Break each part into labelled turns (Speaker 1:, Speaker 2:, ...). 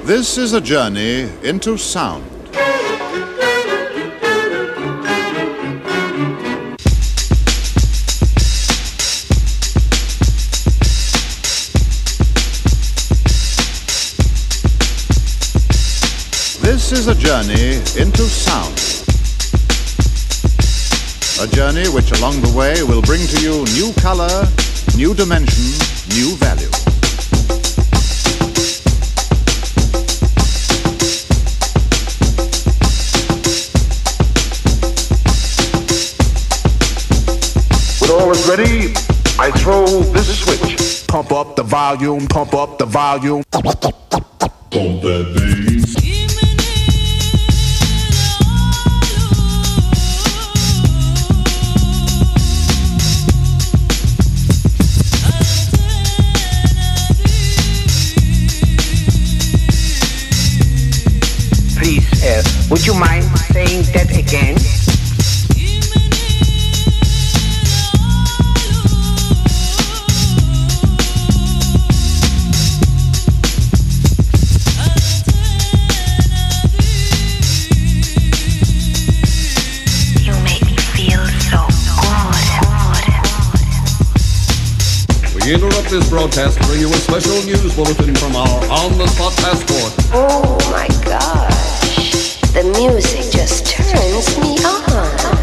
Speaker 1: This is a journey into sound. This is a journey into sound. A journey which along the way will bring to you new color, new dimension, new value.
Speaker 2: When all is ready, I throw this switch.
Speaker 3: Pump up the volume, pump up the volume.
Speaker 2: Pump that bass.
Speaker 4: Please, would you mind saying that again?
Speaker 5: We interrupt this broadcast to bring you a special news bulletin from our on-the-spot passport.
Speaker 6: Oh my gosh, the music just turns me on.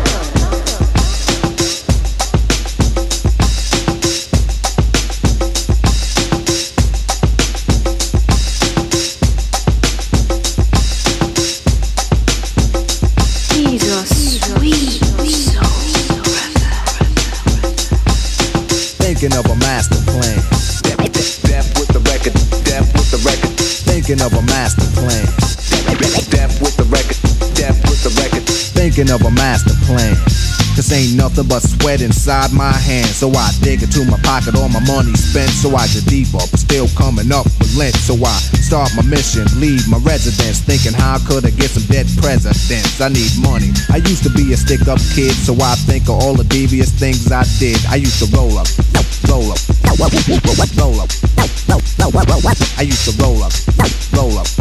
Speaker 6: He's a sweet soul.
Speaker 7: Thinking of a master plan.
Speaker 3: Depth with the record, depth with the record.
Speaker 7: Thinking of a master plan.
Speaker 3: Depth with the record, depth with the record.
Speaker 7: Thinking of a master plan. This ain't nothing but sweat inside my hands. So I dig into my pocket, all my money spent. So I get deeper, but still coming up with lint. So I start my mission, leave my residence, thinking how could I get some dead presidents? I need money. I used to be a stick-up kid, so I think of all the devious things I did. I used to roll up, roll up, roll up, roll up. I used to roll up, roll up,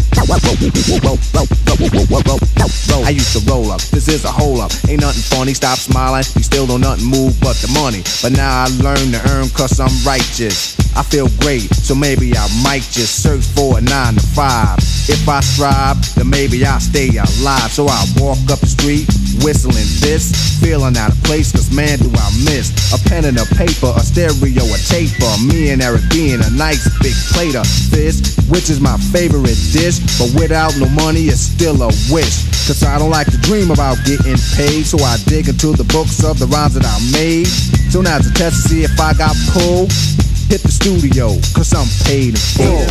Speaker 7: roll. I used to roll up. This is a hole up. Ain't nothing funny. Stop smiling. You still don't nothing move but the money. But now I learn to earn 'cause I'm righteous. I feel great, so maybe I might just search for a 9 to 5. If I strive, then maybe I'll stay alive. So I walk up the street, whistling this, feeling out of place, 'cause man do I miss a pen and a paper, a stereo, a taper. Me and Eric being a nice big plate of fish, which is my favorite dish. But without no money, it's still a wish, 'cause I don't like to dream about getting paid. So I dig into the books of the rhymes that I made. So now's a test to see if I got pulled. Hit the studio, 'cause I'm paid in full.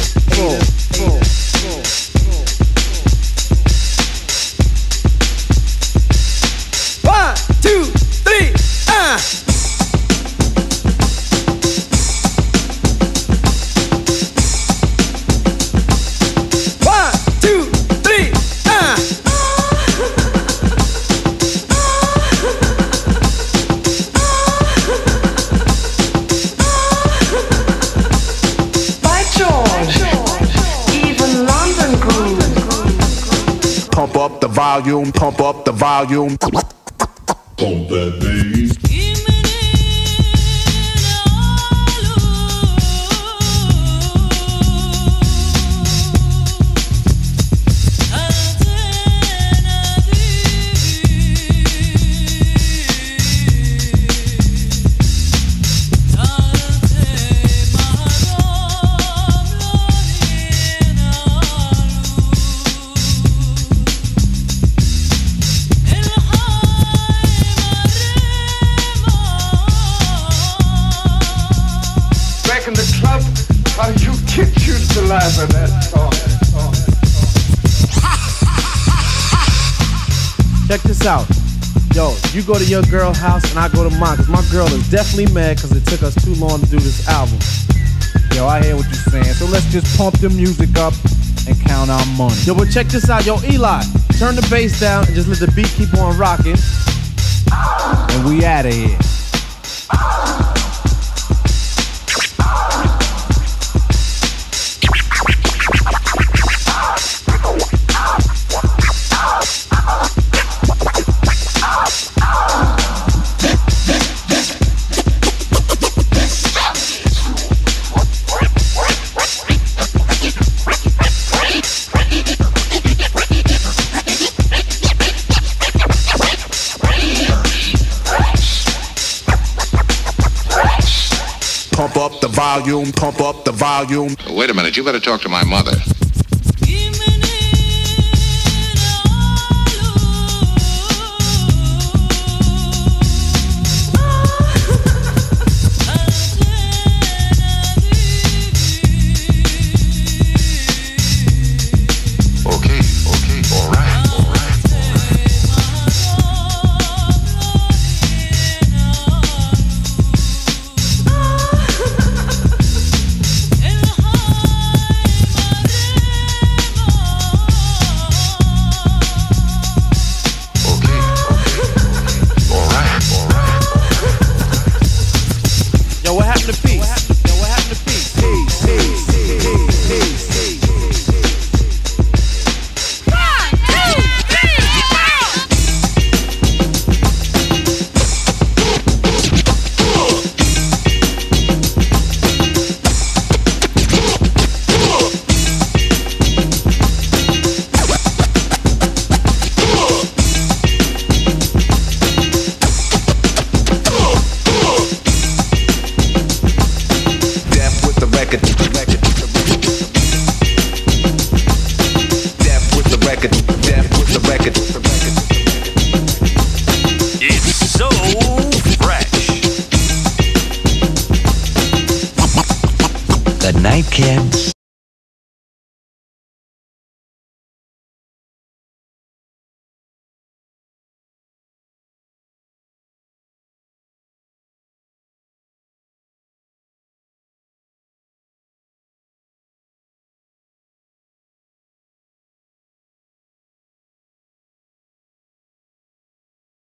Speaker 8: One, two, three, One, two, three,
Speaker 4: By George, even London grew.
Speaker 3: Pump up the volume, pump up the volume.
Speaker 2: Pump that bass. Back in the club, how you kids used to laugh at that song.
Speaker 9: Check this out. Yo, you go to your girl's house and I go to mine, 'cause my girl is definitely mad 'cause it took us too long to do this album. Yo, I hear what you're saying, so let's just pump the music up and count our money. Yo, but check this out. Yo, Eli, turn the bass down and just let the beat keep on rocking. And we out of here.
Speaker 3: volume, pump up the volume.
Speaker 10: Wait a minute, you better talk to my mother.
Speaker 11: Kids.